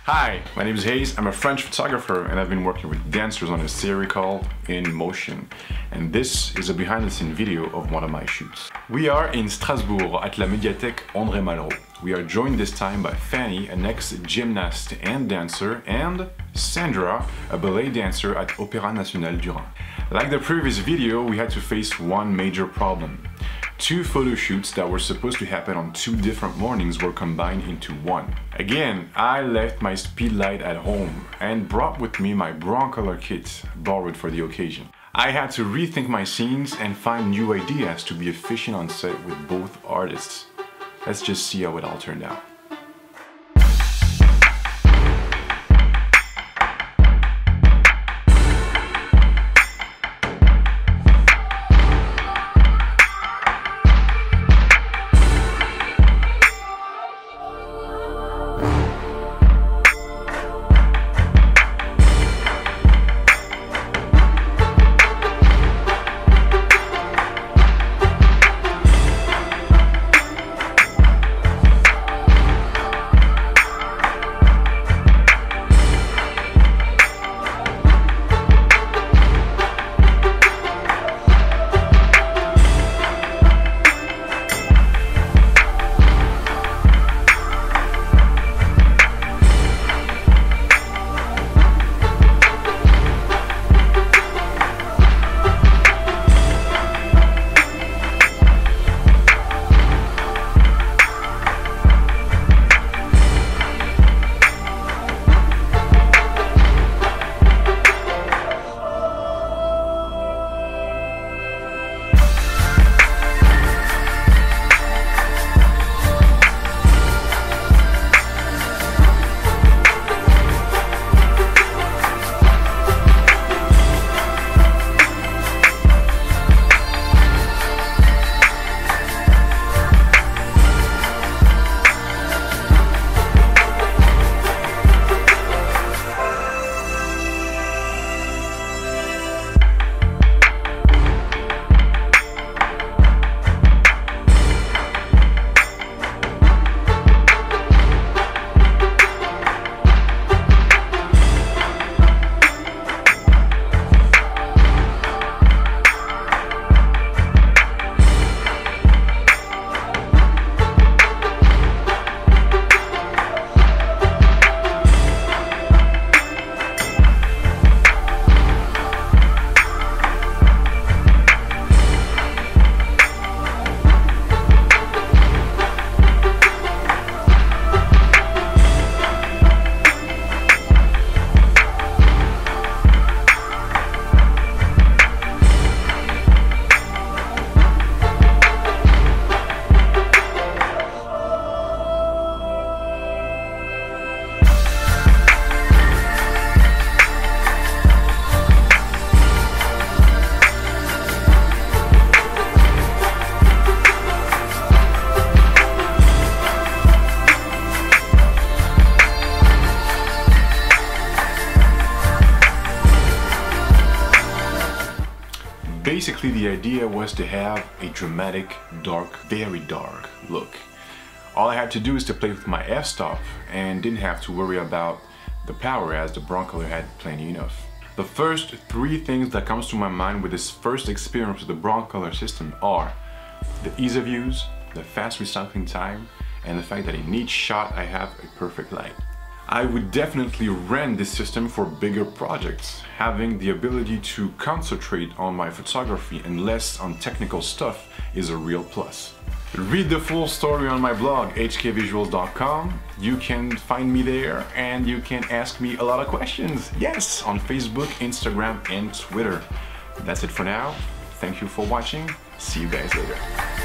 Hi, my name is Hayes. I'm a French photographer and I've been working with dancers on a series called In Motion. And this is a behind-the-scenes video of one of my shoots. We are in Strasbourg at La Médiathèque André Malraux. We are joined this time by Fanny, an ex-gymnast and dancer, and Sandra, a ballet dancer at Opéra National Durand. Like the previous video, we had to face one major problem. Two photo shoots that were supposed to happen on two different mornings were combined into one. Again, I left my speedlight at home and brought with me my Broncolor kit, borrowed for the occasion. I had to rethink my scenes and find new ideas to be efficient on set with both artists. Let's just see how it all turned out. Basically, the idea was to have a dramatic, dark, very dark look. All I had to do is to play with my f-stop and didn't have to worry about the power, as the Broncolor had plenty enough. The first three things that comes to my mind with this first experience with the Broncolor system are the ease of use, the fast recycling time, and the fact that in each shot I have a perfect light. I would definitely rent this system for bigger projects. Having the ability to concentrate on my photography and less on technical stuff is a real plus. Read the full story on my blog, hkvisuals.com. You can find me there and you can ask me a lot of questions. Yes, on Facebook, Instagram, and Twitter. That's it for now. Thank you for watching. See you guys later.